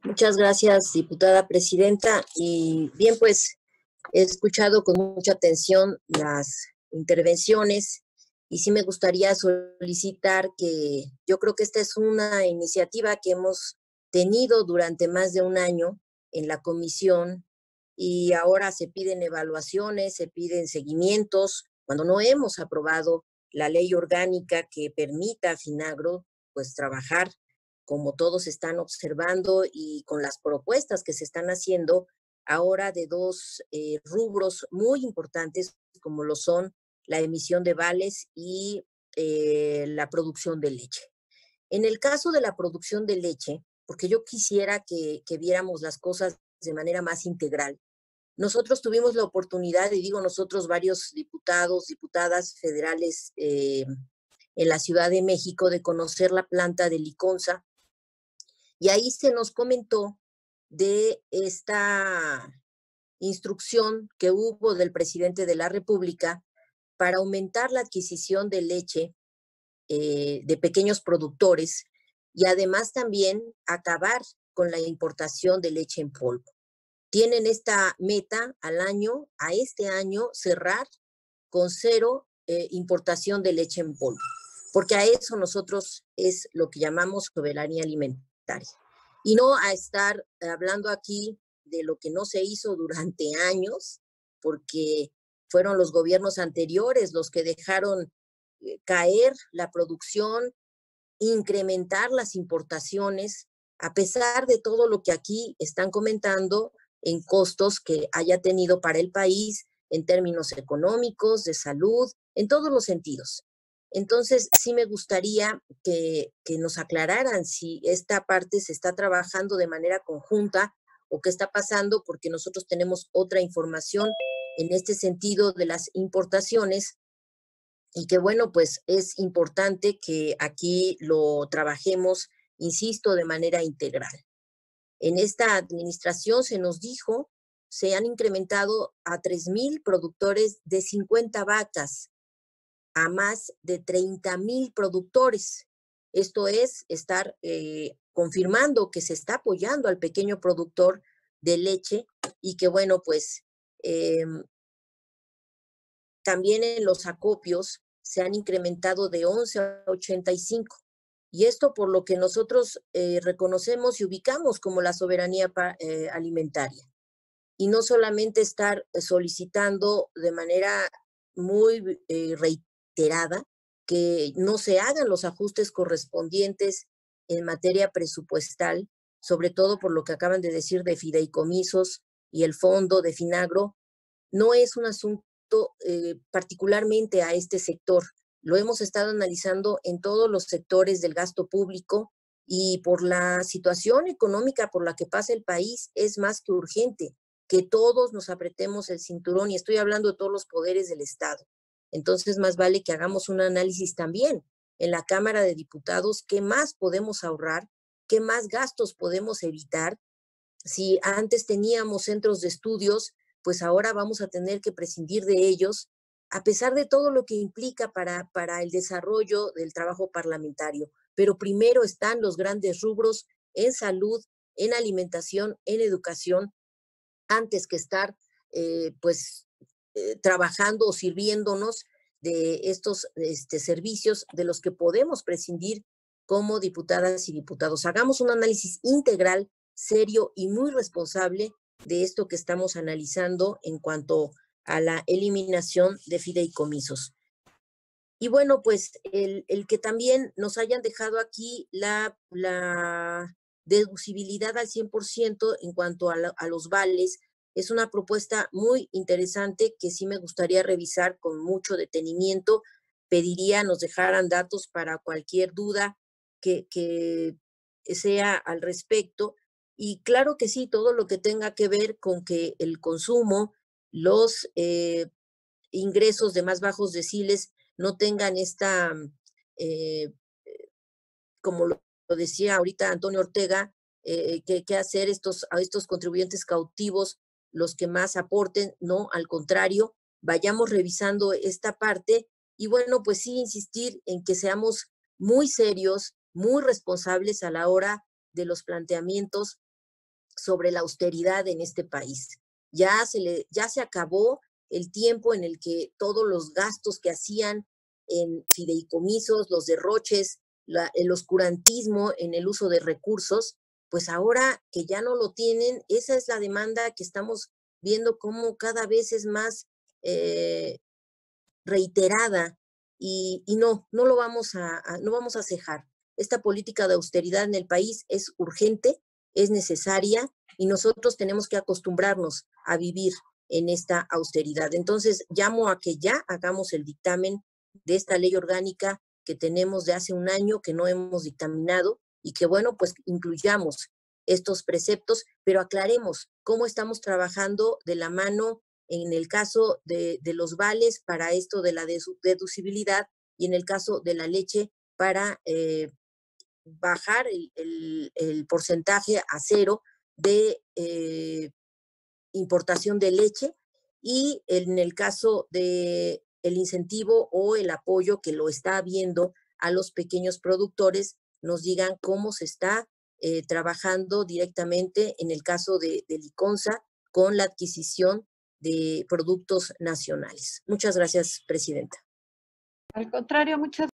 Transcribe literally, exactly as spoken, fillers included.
Muchas gracias, diputada presidenta. Y bien, pues he escuchado con mucha atención las intervenciones y sí me gustaría solicitar que yo creo que esta es una iniciativa que hemos tenido durante más de un año en la comisión y ahora se piden evaluaciones, se piden seguimientos, cuando no hemos aprobado la ley orgánica que permita a Finagro pues trabajar como todos están observando y con las propuestas que se están haciendo ahora de dos eh, rubros muy importantes como lo son la emisión de vales y eh, la producción de leche. En el caso de la producción de leche, porque yo quisiera que, que viéramos las cosas de manera más integral, nosotros tuvimos la oportunidad, y digo nosotros, varios diputados, diputadas federales eh, en la Ciudad de México, de conocer la planta de Liconza, y ahí se nos comentó de esta instrucción que hubo del presidente de la República para aumentar la adquisición de leche eh, de pequeños productores y además también acabar con la importación de leche en polvo. Tienen esta meta al año, a este año, cerrar con cero eh, importación de leche en polvo, porque a eso nosotros es lo que llamamos soberanía alimentaria. Y no a estar hablando aquí de lo que no se hizo durante años, porque fueron los gobiernos anteriores los que dejaron eh, caer la producción, incrementar las importaciones, a pesar de todo lo que aquí están comentando en costos que haya tenido para el país en términos económicos, de salud, en todos los sentidos. Entonces, sí me gustaría que, que nos aclararan si esta parte se está trabajando de manera conjunta o qué está pasando, porque nosotros tenemos otra información en este sentido de las importaciones y que bueno, pues es importante que aquí lo trabajemos, insisto, de manera integral. En esta administración se nos dijo, se han incrementado a tres mil productores de cincuenta vacas, a más de treinta mil productores. Esto es estar eh, confirmando que se está apoyando al pequeño productor de leche y que bueno, pues eh, también en los acopios se han incrementado de once a ochenta y cinco. Y esto por lo que nosotros eh, reconocemos y ubicamos como la soberanía pa, eh, alimentaria. Y no solamente estar solicitando de manera muy eh, reiterada que no se hagan los ajustes correspondientes en materia presupuestal, sobre todo por lo que acaban de decir de fideicomisos y el fondo de Finagro, no es un asunto eh, particularmente a este sector. Lo hemos estado analizando en todos los sectores del gasto público y por la situación económica por la que pasa el país es más que urgente que todos nos apretemos el cinturón y estoy hablando de todos los poderes del Estado. Entonces, más vale que hagamos un análisis también en la Cámara de Diputados, qué más podemos ahorrar, qué más gastos podemos evitar. Si antes teníamos centros de estudios, pues ahora vamos a tener que prescindir de ellos, a pesar de todo lo que implica para, para el desarrollo del trabajo parlamentario. Pero primero están los grandes rubros en salud, en alimentación, en educación, antes que estar eh, pues eh, trabajando o sirviéndonos de estos este, servicios de los que podemos prescindir como diputadas y diputados. Hagamos un análisis integral, serio y muy responsable de esto que estamos analizando en cuanto a la eliminación de fideicomisos. Y bueno, pues el, el que también nos hayan dejado aquí la, la deducibilidad al cien por ciento en cuanto a, la, a los vales es una propuesta muy interesante que sí me gustaría revisar con mucho detenimiento. Pediría nos dejaran datos para cualquier duda que, que sea al respecto. Y claro que sí, todo lo que tenga que ver con que el consumo, los eh, ingresos de más bajos deciles no tengan esta, eh, como lo, lo, decía ahorita Antonio Ortega, eh, que, que hacer estos, a estos contribuyentes cautivos los que más aporten, no, al contrario, vayamos revisando esta parte y bueno, pues sí insistir en que seamos muy serios, muy responsables a la hora de los planteamientos sobre la austeridad en este país. Ya se, le, ya se acabó el tiempo en el que todos los gastos que hacían en fideicomisos, los derroches, la, el oscurantismo en el uso de recursos, pues ahora que ya no lo tienen, esa es la demanda que estamos viendo cómo cada vez es más eh, reiterada y, y no, no lo vamos a, a, no vamos a cejar. Esta política de austeridad en el país es urgente, es necesaria y nosotros tenemos que acostumbrarnos a vivir en esta austeridad. Entonces, llamo a que ya hagamos el dictamen de esta ley orgánica que tenemos de hace un año, que no hemos dictaminado y que, bueno, pues incluyamos estos preceptos, pero aclaremos cómo estamos trabajando de la mano en el caso de, de los vales para esto de la deducibilidad y en el caso de la leche para eh, bajar el, el, el porcentaje a cero de eh, importación de leche y en el caso de el incentivo o el apoyo que lo está habiendo a los pequeños productores, nos digan cómo se está eh, trabajando directamente en el caso de, de Liconza con la adquisición de productos nacionales. Muchas gracias, Presidenta. Al contrario, muchas